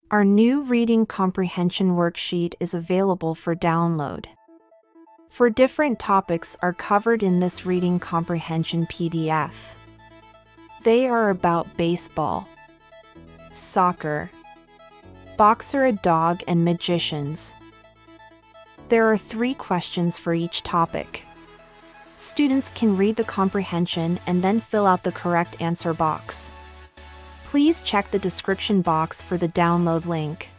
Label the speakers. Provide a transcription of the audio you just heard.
Speaker 1: Our new Reading Comprehension worksheet is available for download. For different topics are covered in this Reading Comprehension PDF. They are about baseball, soccer, boxer, a dog, and magicians. There are 3 questions for each topic. Students can read the comprehension and then fill out the correct answer box. Please check the description box for the download link.